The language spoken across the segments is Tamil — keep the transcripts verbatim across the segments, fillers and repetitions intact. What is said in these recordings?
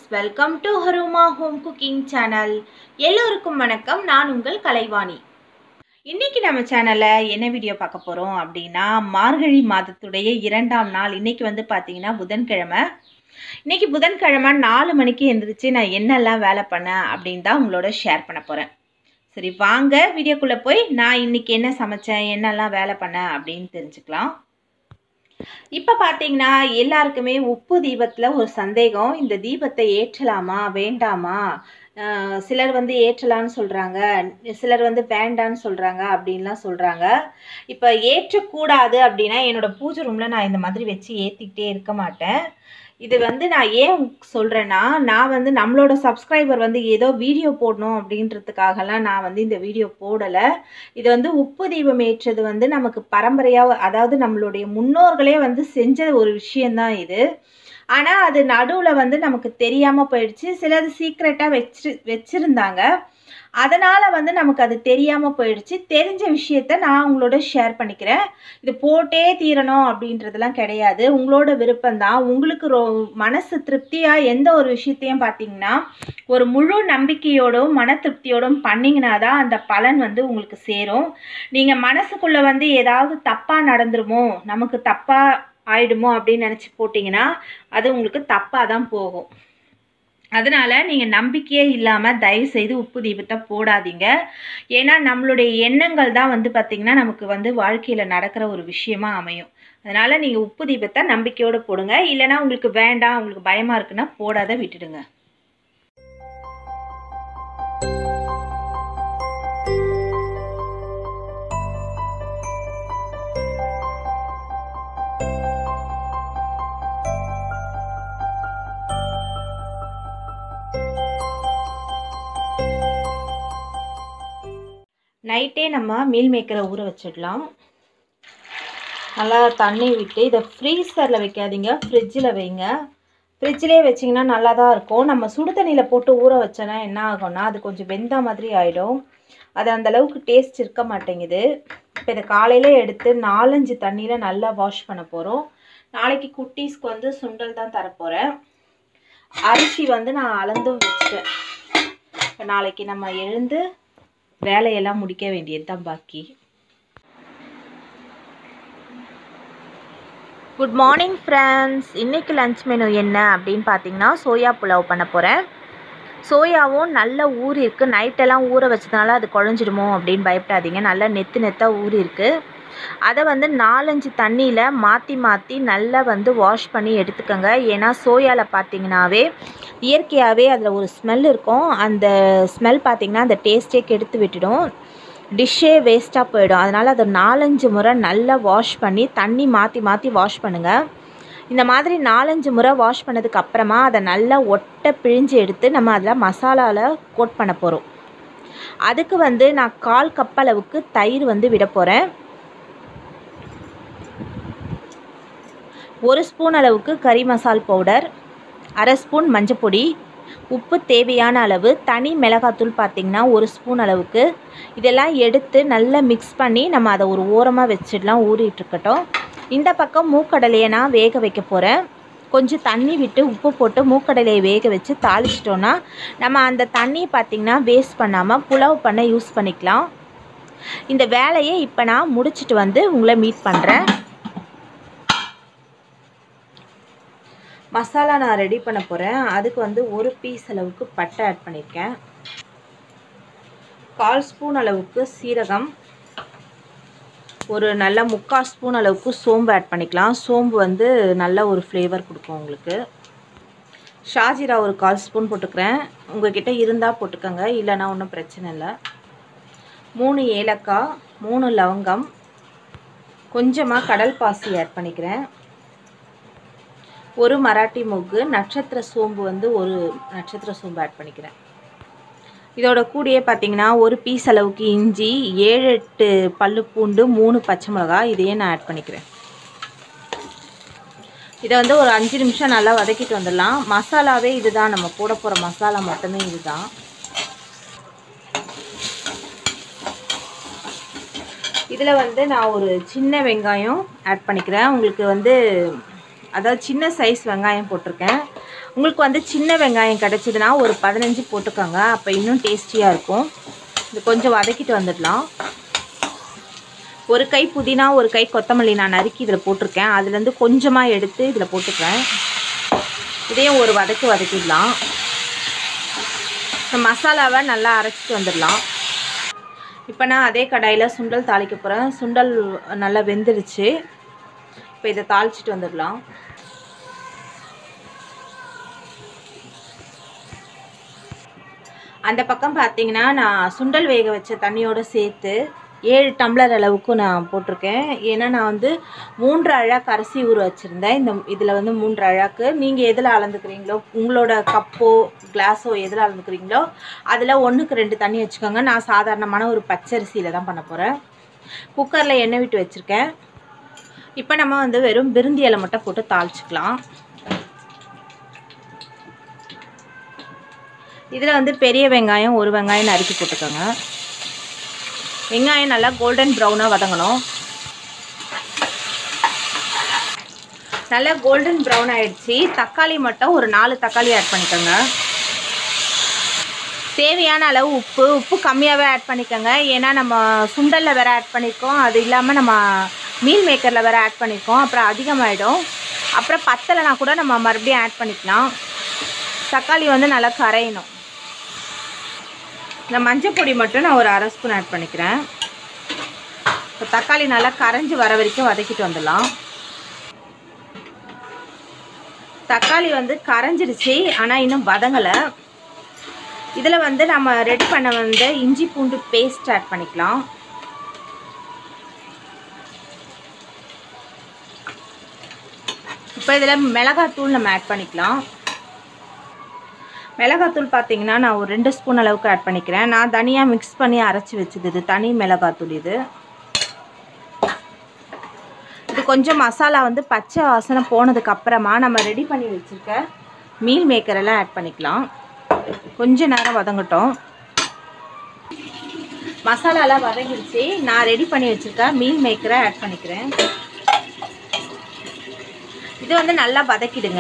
welcome to Haruma Home Cooking Channel. எல்லோருக்கும் வணக்கம். நான் உங்கள் கலைவாணி. இன்னைக்கு நம்ம சேனல்ல என்ன வீடியோ பார்க்க போறோம் அப்படின்னா மார்கழி மாதத்துடைய இரண்டாம் நாள். இன்னைக்கு வந்து பாத்தீங்கன்னா புதன்கிழமை. இன்னைக்கு புதன்கிழமை நாலு மணிக்கு எந்திரிச்சு நான் என்னெல்லாம் வேலை பண்ணேன் அப்படின்னு தான் உங்களோட ஷேர் பண்ண போறேன். சரி வாங்க வீடியோக்குள்ள போய் நான் இன்னைக்கு என்ன சமைச்சேன், என்னெல்லாம் வேலை பண்ணேன் அப்படின்னு தெரிஞ்சுக்கலாம். இப்போ பார்த்தீங்கன்னா எல்லாருக்குமே உப்பு தீபத்தில் ஒரு சந்தேகம், இந்த தீபத்தை ஏற்றலாமா வேண்டாமா, சிலர் வந்து ஏற்றலான்னு சொல்கிறாங்க, சிலர் வந்து வேண்டான்னு சொல்கிறாங்க அப்படின்லாம் சொல்கிறாங்க. இப்போ ஏற்றக்கூடாது அப்படின்னா என்னோட பூஜை ரூமில் நான் இந்த மாதிரி வச்சு ஏற்றிக்கிட்டே இருக்க மாட்டேன். இது வந்து நான் ஏன் சொல்கிறேன்னா, நான் வந்து நம்மளோட சப்ஸ்கிரைபர் வந்து ஏதோ வீடியோ போடணும் அப்படின்றதுக்காகலாம் நான் வந்து இந்த வீடியோ போடலை. இது வந்து உப்பு தீபம் ஏற்றது வந்து நமக்கு பரம்பரையாக, அதாவது நம்மளுடைய முன்னோர்களே வந்து செஞ்ச ஒரு விஷயந்தான் இது. ஆனால் அது நடுவில் வந்து நமக்கு தெரியாமல் போயிடுச்சு. சிலது சீக்ரெட்டாக வச்சு வச்சுருந்தாங்க, அதனால் வந்து நமக்கு அது தெரியாமல் போயிடுச்சு. தெரிஞ்ச விஷயத்த நான் உங்களோட ஷேர் பண்ணிக்கிறேன். இது போட்டே தீரணும் அப்படின்றதுலாம் கிடையாது, உங்களோட விருப்பம்தான். உங்களுக்கு ரொ மனசு திருப்தியாக எந்த ஒரு விஷயத்தையும் பார்த்தீங்கன்னா ஒரு முழு நம்பிக்கையோடும் மன திருப்தியோடும் பண்ணிங்கன்னா தான் அந்த பலன் வந்து உங்களுக்கு சேரும். நீங்கள் மனசுக்குள்ளே வந்து ஏதாவது தப்பாக நடந்துருமோ, நமக்கு தப்பாக ஆயிடுமோ அப்படின்னு நினச்சி போட்டிங்கன்னா அது உங்களுக்கு தப்பாக தான் போகும். அதனால் நீங்கள் நம்பிக்கையே இல்லாமல் தயவு செய்து உப்பு தீபத்தை போடாதீங்க. ஏன்னா நம்மளுடைய எண்ணங்கள் தான் வந்து பார்த்திங்கன்னா நமக்கு வந்து வாழ்க்கையில் நடக்கிற ஒரு விஷயமா அமையும். அதனால் நீங்கள் உப்பு தீபத்தை நம்பிக்கையோடு போடுங்க. இல்லைனா உங்களுக்கு வேண்டாம், உங்களுக்கு பயமாக இருக்குன்னா போடாத விட்டுடுங்க. நைட்டே நம்ம மீல் மேக்கரை ஊற வச்சிடலாம். நல்லா தண்ணி விட்டு இதை ஃப்ரீசரில் வைக்காதீங்க, ஃப்ரிட்ஜில் வைங்க. ஃப்ரிட்ஜிலே வச்சிங்கன்னா நல்லா தான் இருக்கும். நம்ம சுடு தண்ணியில் போட்டு ஊற வச்சோன்னா என்ன ஆகும்னா அது கொஞ்சம் வெந்த மாதிரி ஆகிடும், அது அந்தளவுக்கு டேஸ்ட் இருக்க மாட்டேங்குது. இப்போ இதை காலையில் எடுத்து நாலஞ்சு தண்ணியில் நல்லா வாஷ் பண்ண போகிறோம். நாளைக்கு குட்டீஸ்க்கு வந்து சுண்டல் தான் தரப்போகிறேன். அரிசி வந்து நான் அளந்தும் வச்சுட்டேன். இப்போ நாளைக்கு நம்ம எழுந்து வேலையெல்லாம் முடிக்க வேண்டியது தான் பாக்கி. Good morning friends. இன்றைக்கி லன்ச் மெனு என்ன அப்படின்னு பார்த்தீங்கன்னா சோயா புலாவ் பண்ண போகிறேன். சோயாவும் நல்ல ஊறி இருக்குது. நைட்டெல்லாம் ஊற வச்சதுனால அது குழஞ்சிடுமோ அப்படின்னு பயப்படாதீங்க, நல்லா நெத்து நெத்தாக ஊறி இருக்குது. அதை வந்து நாலஞ்சு தண்ணியில் மாற்றி மாற்றி நல்லா வந்து வாஷ் பண்ணி எடுத்துக்கோங்க. ஏன்னா சோயாவில் பார்த்தீங்கன்னாவே இயற்கையாகவே அதில் ஒரு ஸ்மெல் இருக்கும். அந்த ஸ்மெல் பார்த்திங்கன்னா அந்த டேஸ்ட்டே கெடுத்து விட்டுடும், டிஷ்ஷே வேஸ்ட்டாக போயிடும். அதனால் அதை நாலஞ்சு முறை நல்லா வாஷ் பண்ணி தண்ணி மாற்றி மாற்றி வாஷ் பண்ணுங்கள். இந்த மாதிரி நாலஞ்சு முறை வாஷ் பண்ணதுக்கு அப்புறமா அதை நல்லா ஒட்டை பிழிஞ்சு எடுத்து நம்ம அதில் மசாலாவில் கோட் பண்ண போகிறோம். அதுக்கு வந்து நான் கால் கப் அளவுக்கு தயிர் வந்து விட போகிறேன். ஒரு ஸ்பூன் அளவுக்கு கறி மசால் பவுடர், அரை ஸ்பூன் மஞ்சப்பொடி, உப்பு தேவையான அளவு, தனி மிளகாத்தூள் பார்த்திங்கன்னா ஒரு ஸ்பூன் அளவுக்கு. இதெல்லாம் எடுத்து நல்லா மிக்ஸ் பண்ணி நம்ம அதை ஒரு ஓரமாக வச்சிடலாம், ஊறிட்டுருக்கட்டும். இந்த பக்கம் மூக்கடலையை நான் வேக வைக்க போகிறேன். கொஞ்சம் தண்ணி விட்டு உப்பு போட்டு மூக்கடலையை வேக வச்சு தாளிச்சிட்டோன்னா நம்ம அந்த தண்ணியை பார்த்திங்கன்னா வேஸ்ட் பண்ணாமல் புலாவ் பண்ண யூஸ் பண்ணிக்கலாம். இந்த வேலையை இப்போ நான் முடிச்சுட்டு வந்து உங்களை மீட் பண்ணுறேன். மசாலா நான் ரெடி பண்ண போகிறேன். அதுக்கு வந்து ஒரு பீஸ் அளவுக்கு பட்டை ஆட் பண்ணியிருக்கேன், கால் ஸ்பூன் அளவுக்கு சீரகம், ஒரு நல்ல முக்கால் ஸ்பூன் அளவுக்கு சோம்பு ஆட் பண்ணிக்கலாம். சோம்பு வந்து நல்ல ஒரு ஃப்ளேவர் கொடுக்கும் உங்களுக்கு. ஷாஜீரா ஒரு கால் ஸ்பூன் போட்டுக்கிறேன், உங்கள்கிட்ட இருந்தால் போட்டுக்கோங்க, இல்லைன்னா ஒன்றும் பிரச்சனை இல்லை. மூணு ஏலக்காய், மூணு லவங்கம், கொஞ்சமாக கடல் பாசி ஆட் பண்ணிக்கிறேன், ஒரு மராட்டி மொக்கு, நட்சத்திர சோம்பு வந்து ஒரு நட்சத்திர சோம்பு ஆட் பண்ணிக்கிறேன். இதோட கூடயே பார்த்தீங்கன்னா ஒரு பீஸ் அளவுக்கு இஞ்சி, ஏழு எட்டு பல்லு பூண்டு, மூணு பச்சை மிளகா, இதையே நான் ஆட் பண்ணிக்கிறேன். இதை வந்து ஒரு அஞ்சு நிமிஷம் நல்லா வதக்கிட்டு வந்துடலாம். மசாலாவே இதுதான், நம்ம போட போகிற மசாலா மட்டுமே இதுதான். இதில் வந்து நான் ஒரு சின்ன வெங்காயம் ஆட் பண்ணிக்கிறேன். உங்களுக்கு வந்து அதாவது சின்ன சைஸ் வெங்காயம் போட்டிருக்கேன். உங்களுக்கு வந்து சின்ன வெங்காயம் கிடச்சிதுன்னா ஒரு பதினஞ்சு போட்டுக்கோங்க, அப்போ இன்னும் டேஸ்டியாக இருக்கும். இது கொஞ்சம் வதக்கிட்டு வந்துடலாம். ஒரு கை புதினா ஒரு கை கொத்தமல்லி நான் நறுக்கி இதில் போட்டிருக்கேன். அதுலேருந்து கொஞ்சமாக எடுத்து இதில் போட்டுக்கிறேன். இதையும் ஒரு வதக்கு வதக்கிடலாம். இந்த மசாலாவை நல்லா அரைச்சிட்டு வந்துடலாம். இப்போ நான் அதே கடாயில் சுண்டல் தாளிக்க போகிறேன். சுண்டல் நல்லா வெந்துடுச்சு. இப்போ இதை தாளிச்சிட்டு வந்துடலாம். அந்த பக்கம் பார்த்தீங்கன்னா நான் சுண்டல் வேக வச்ச தண்ணியோடு சேர்த்து ஏழு டம்ளர் அளவுக்கு நான் போட்டிருக்கேன். ஏன்னா நான் வந்து மூன்று அழாக்கு அரிசி ஊற வச்சுருந்தேன். இந்த இதில் வந்து மூன்று அழாக்கு நீங்கள் எதில் அளந்துக்கிறீங்களோ, உங்களோட கப்போ கிளாஸோ எதில் அளந்துக்கிறீங்களோ அதில் ஒன்றுக்கு ரெண்டு தண்ணி வச்சுக்கோங்க. நான் சாதாரணமான ஒரு பச்சரிசியில் தான் பண்ண போகிறேன். குக்கரில் எண்ணெய் விட்டு வச்சுருக்கேன். இப்போ நம்ம வந்து வெறும் பிருந்தி இலை மட்டும் போட்டு தாளிச்சிக்கலாம். இதில் வந்து பெரிய வெங்காயம் ஒரு வெங்காயம் நறுக்கி போட்டுக்கோங்க. வெங்காயம் நல்லா கோல்டன் ப்ரௌனாக வதங்கணும். நல்லா கோல்டன் ப்ரௌன் ஆகிடுச்சு. தக்காளி மட்டும் ஒரு நாலு தக்காளி ஆட் பண்ணிக்கோங்க. தேவையான அளவு உப்பு உப்பு கம்மியாகவே ஆட் பண்ணிக்கோங்க. ஏன்னா நம்ம சுண்டலில் வேறு ஆட் பண்ணியிருக்கோம், அது இல்லாமல் நம்ம மீல் மேக்கரில் வேறு ஆட் பண்ணியிருக்கோம். அப்புறம் அதிகமாகிடும். அப்புறம் பத்தலைனா கூட நம்ம மறுபடியும் ஆட் பண்ணிக்கலாம். தக்காளி வந்து நல்லா கரையணும். இந்த மஞ்சள் பொடி மட்டும் நான் ஒரு அரை ஸ்பூன் ஆட் பண்ணிக்கிறேன். இப்போ தக்காளி நல்லா கரைஞ்சி வர வரைக்கும் வதக்கிட்டு வந்துடலாம். தக்காளி வந்து கரைஞ்சிடுச்சு, ஆனால் இன்னும் வதங்கலை. இதில் வந்து நம்ம ரெடி பண்ண வந்து இஞ்சி பூண்டு பேஸ்ட் ஆட் பண்ணிக்கலாம். இப்போ இதில் மிளகாத்தூள் நம்ம ஆட் பண்ணிக்கலாம். மிளகாத்தூள் பார்த்தீங்கன்னா நான் ஒரு ரெண்டு ஸ்பூன் அளவுக்கு ஆட் பண்ணிக்கிறேன். நான் தனியாக மிக்ஸ் பண்ணி அரைச்சி வச்சுது இது தனி மிளகாத்தூள். இது இது கொஞ்சம் மசாலா வந்து பச்சை வாசனை போனதுக்கு அப்புறமா நம்ம ரெடி பண்ணி வச்சுருக்க மீல் மேக்கரெல்லாம் ஆட் பண்ணிக்கலாம். கொஞ்ச நேரம் வதங்கட்டும். மசாலாலாம் வதங்கிடுச்சு. நான் ரெடி பண்ணி வச்சுருக்க மீல் மேக்கரை ஆட் பண்ணிக்கிறேன். இது வந்து நல்லா வதக்கிடுங்க.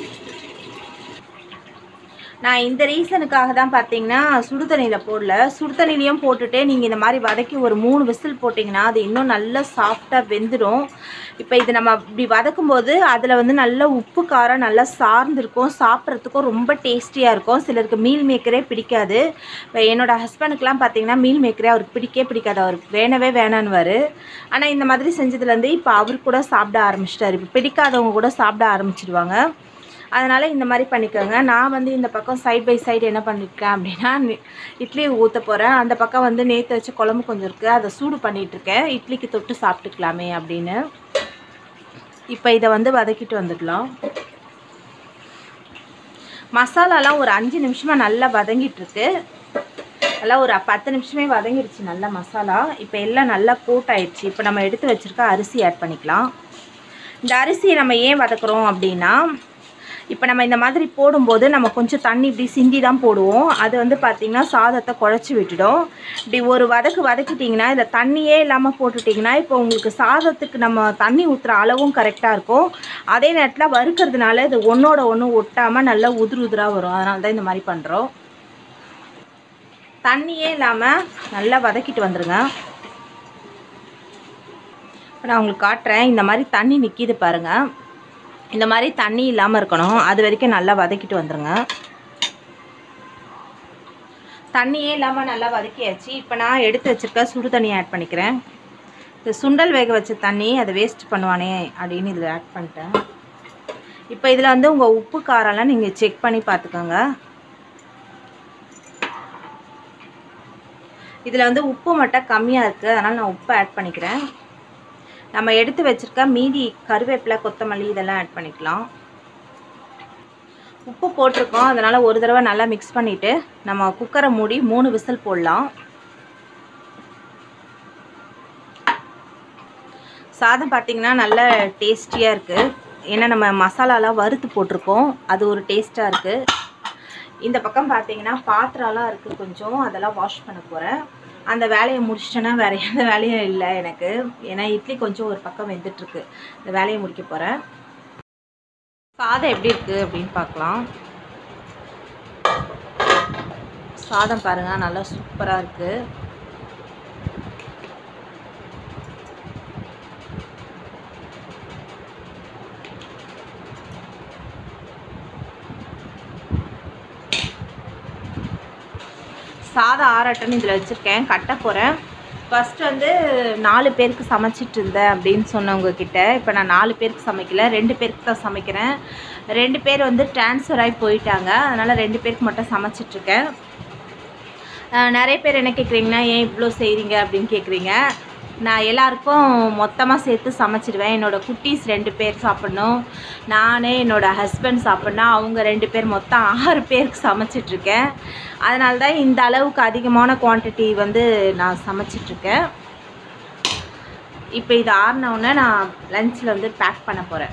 நான் இந்த ரீசனுக்காக தான் பார்த்தீங்கன்னா சுடு தண்ணியில் போடல. சுடு தண்ணிலையும் போட்டுட்டு நீங்கள் இந்த மாதிரி வதக்கி ஒரு மூணு விசில் போட்டிங்கன்னா அது இன்னும் நல்லா சாஃப்டாக வெந்துடும். இப்போ இது நம்ம இப்படி வதக்கும்போது அதில் வந்து நல்ல உப்பு காரம் நல்லா சார்ந்திருக்கும். சாப்பிட்றதுக்கும் ரொம்ப டேஸ்டியாக இருக்கும். சிலருக்கு மீல் மேக்கரே பிடிக்காது. இப்போ என்னோடய ஹஸ்பண்டுக்கெலாம் பார்த்தீங்கன்னா மீல் மேக்கரே அவருக்கு பிடிக்கவே பிடிக்காது. அவருக்கு வேணவே வேணான்னுவார். ஆனால் இந்த மாதிரி செஞ்சதுலேருந்து இப்போ அவர் கூட சாப்பிட ஆரம்பிச்சிட்டார். இப்போ பிடிக்காதவங்க கூட சாப்பிட ஆரம்பிச்சிடுவாங்க. அதனால் இந்த மாதிரி பண்ணிக்கோங்க. நான் வந்து இந்த பக்கம் சைட் பை சைடு என்ன பண்ணியிருக்கேன் அப்படின்னா இட்லி ஊற்ற போகிறேன். அந்த பக்கம் வந்து நேற்று வச்ச குழம்பு கொஞ்சம் இருக்குது, அதை சூடு பண்ணிகிட்ருக்கேன். இட்லிக்கு தொட்டு சாப்பிட்டுக்கலாமே அப்படின்னு. இப்போ இதை வந்து வதக்கிட்டு வந்துடலாம். மசாலாலாம் ஒரு அஞ்சு நிமிஷமாக நல்லா வதங்கிட்டுருக்கு. நல்லா ஒரு பத்து நிமிஷமே வதங்கிடுச்சு நல்லா மசாலா. இப்போ எல்லாம் நல்லா கோட் ஆயிடுச்சு. இப்போ நம்ம எடுத்து வச்சுருக்க அரிசி ஆட் பண்ணிக்கலாம். இந்த அரிசியை நம்ம ஏன் வதக்குறோம் அப்படின்னா, இப்போ நம்ம இந்த மாதிரி போடும்போது நம்ம கொஞ்சம் தண்ணி இப்படி சிந்தி தான் போடுவோம். அது வந்து பார்த்திங்கன்னா சாதத்தை குழச்சி விட்டுடும். இப்படி ஒரு வதக்கு வதக்கிட்டிங்கன்னா இதில் தண்ணியே இல்லாமல் போட்டுட்டிங்கன்னா இப்போ உங்களுக்கு சாதத்துக்கு நம்ம தண்ணி ஊற்றுற அளவும் கரெக்டாக இருக்கும். அதே நேரத்தில் வறுக்கிறதுனால இது ஒன்றோட ஒன்று ஒட்டாமல் நல்லா உதிர் உதிராக வரும். அதனால தான் இந்த மாதிரி பண்ணுறோம். தண்ணியே இல்லாமல் நல்லா வதக்கிட்டு வந்துடுங்க. இப்போ நான் உங்களுக்கு காட்டுறேன். இந்த மாதிரி தண்ணி நிற்கிது பாருங்கள். இந்த மாதிரி தண்ணி இல்லாமல் இருக்கணும். அது வரைக்கும் நல்லா வதக்கிட்டு வந்துடுங்க. தண்ணியே இல்லாமல் நல்லா வதக்கியாச்சு. இப்போ நான் எடுத்து வச்சுருக்க சுடு தண்ணி ஆட் பண்ணிக்கிறேன். இந்த சுண்டல் வேக வச்ச தண்ணி அதை வேஸ்ட் பண்ணுவானே அப்படின்னு இதில் ஆட் பண்ணிட்டேன். இப்போ இதில் வந்து உங்கள் உப்பு காரம்லாம் நீங்கள் செக் பண்ணி பார்த்துக்கோங்க. இதில் வந்து உப்பு மட்டும் கம்மியாக இருக்குது, அதனால் நான் உப்பு ஆட் பண்ணிக்கிறேன். நம்ம எடுத்து வச்சுருக்க மீதி கருவேப்பிலை கொத்தமல்லி இதெல்லாம் ஆட் பண்ணிக்கலாம். உப்பு போட்டிருக்கோம், அதனால் ஒரு தடவை நல்லா மிக்ஸ் பண்ணிவிட்டு நம்ம குக்கரை மூடி மூணு விசில் போடலாம். சாதம் பார்த்திங்கன்னா நல்ல டேஸ்டியாக இருக்குது. ஏன்னா நம்ம மசாலாலாம் வறுத்து போட்டிருக்கோம், அது ஒரு டேஸ்ட்டாக இருக்குது. இந்த பக்கம் பார்த்திங்கன்னா பாத்திரம்லாம் இருக்குது கொஞ்சம், அதெல்லாம் வாஷ் பண்ண போகிறேன். அந்த வேலையை முடிச்சிட்டேன்னா வேறு எந்த வேலையும் இல்லை எனக்கு. ஏன்னா இட்லி கொஞ்சம் ஒரு பக்கம் வெந்துட்டுருக்கு. இந்த வேலையை முடிக்க போகிறேன். சாதம் எப்படி இருக்குது அப்படின்னு பார்க்கலாம். சாதம் பாருங்கள், நல்லா சூப்பராக இருக்குது. சாதம் ஆறாட்டன்னு இதில் வச்சுருக்கேன், கட்ட போகிறேன். ஃபஸ்ட்டு வந்து நாலு பேருக்கு சமைச்சிட்டு இருந்தேன் அப்படின்னு சொன்னவங்க கிட்ட இப்போ நான் நாலு பேருக்கு சமைக்கல, ரெண்டு பேருக்கு தான் சமைக்கிறேன். ரெண்டு பேர் வந்து ட்ரான்ஸ்ஃபர் ஆகி போயிட்டாங்க, அதனால் ரெண்டு பேருக்கு மட்டும் சமைச்சிட்ருக்கேன். நிறைய பேர் என்ன கேட்குறீங்கன்னா, ஏன் இவ்வளோ செய்கிறீங்க அப்படின்னு கேட்குறீங்க. நான் எல்லாருக்கும் மொத்தமாக சேர்த்து சமைச்சிடுவேன். என்னோடய குட்டீஸ் ரெண்டு பேர் சாப்பிட்ணும், நான் என்னோடய ஹஸ்பண்ட் சாப்பிட்ணும், அவங்க ரெண்டு பேர், மொத்தம் ஆறு பேருக்கு சமைச்சிட்ருக்கேன். அதனால தான் இந்த அளவுக்கு அதிகமான குவான்டிட்டி வந்து நான் சமைச்சிட்ருக்கேன். இப்போ இது ஆறினவுடனே நான் லஞ்சில் வந்து பேக் பண்ண போகிறேன்.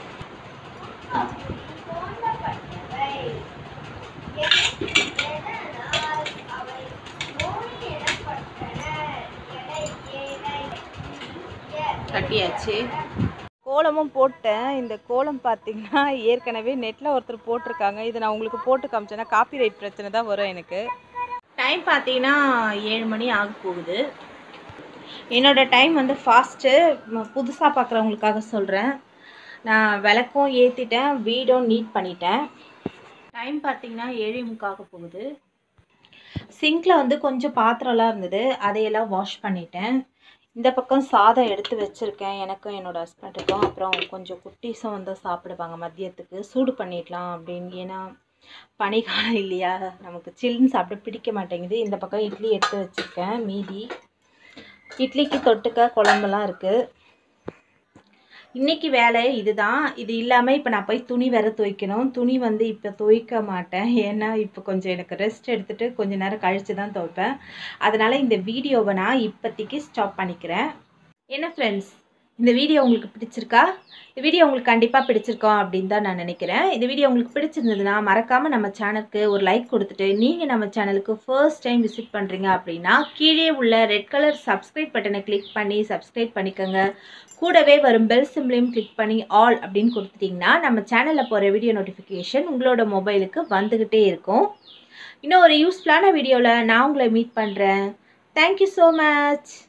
கட்டியாச்சு, கோலமும் போட்டேன். இந்த கோலம் பார்த்திங்கன்னா ஏற்கனவே நெட்டில் ஒருத்தர் போட்டிருக்காங்க. இதை நான் உங்களுக்கு போட்டு காமிச்சேன்னா காப்பிரைட் பிரச்சனை தான் வரும் எனக்கு. டைம் பார்த்திங்கன்னா ஏழு மணி ஆக போகுது. என்னோடய டைம் வந்து ஃபாஸ்ட்டு. புதுசாக பார்க்குறவங்களுக்காக சொல்கிறேன். நான் விளக்கும் ஏற்றிட்டேன், வீடும் நீட் பண்ணிட்டேன். டைம் பார்த்திங்கன்னா ஏழு முக்காக போகுது. சிங்கில் வந்து கொஞ்சம் பாத்திரம்லாம் இருந்தது, அதையெல்லாம் வாஷ் பண்ணிட்டேன். இந்த பக்கம் சாதம் எடுத்து வச்சுருக்கேன் எனக்கும் என்னோடய ஹஸ்பண்டுக்கும். அப்புறம் கொஞ்சம் குட்டீஸும் வந்து சாப்பிடுவாங்க மதியத்துக்கு, சூடு பண்ணிடலாம் அப்படின்னு. ஏன்னா பனிக்காலம் இல்லையா, நமக்கு சில்லுன்னு சாப்பிட பிடிக்க மாட்டேங்குது. இந்த பக்கம் இட்லி எடுத்து வச்சுருக்கேன், மீதி இட்லிக்கு தொட்டுக்க குழம்புலாம் இருக்குது. இன்றைக்கி வேலை இதுதான். இது இல்லாமல் இப்போ நான் போய் துணி வேறு துவைக்கணும். துணி வந்து இப்போ துவைக்க மாட்டேன், ஏன்னா இப்போ கொஞ்சம் எனக்கு ரெஸ்ட் எடுத்துகிட்டு கொஞ்சம் நேரம் கழித்து தான் துவைப்பேன். அதனால் இந்த வீடியோவை நான் இப்போதைக்கு ஸ்டாப் பண்ணிக்கிறேன். என்ன ஃப்ரெண்ட்ஸ், இந்த வீடியோ உங்களுக்கு பிடிச்சிருக்கா? இந்த வீடியோ உங்களுக்கு கண்டிப்பாக பிடிச்சிருக்கோம் அப்படின்னு தான் நான் நினைக்கிறேன். இந்த வீடியோ உங்களுக்கு பிடிச்சிருந்ததுன்னா மறக்காமல் நம்ம சேனலுக்கு ஒரு லைக் கொடுத்துட்டு, நீங்கள் நம்ம சேனலுக்கு ஃபர்ஸ்ட் டைம் விசிட் பண்ணுறீங்க அப்படின்னா கீழே உள்ள ரெட் கலர் சப்ஸ்கிரைப் பட்டனை கிளிக் பண்ணி சப்ஸ்கிரைப் பண்ணிக்கோங்க. கூடவே வரும் பெல் சிம்பிளையும் கிளிக் பண்ணி ஆல் அப்படின்னு கொடுத்துட்டிங்கன்னா நம்ம சேனலில் போகிற வீடியோ நோட்டிஃபிகேஷன் உங்களோட மொபைலுக்கு வந்துக்கிட்டே இருக்கும். இன்னும் ஒரு யூஸ்ஃபுல்லான வீடியோவில் நான் உங்களை மீட் பண்ணுறேன். Thank you so much.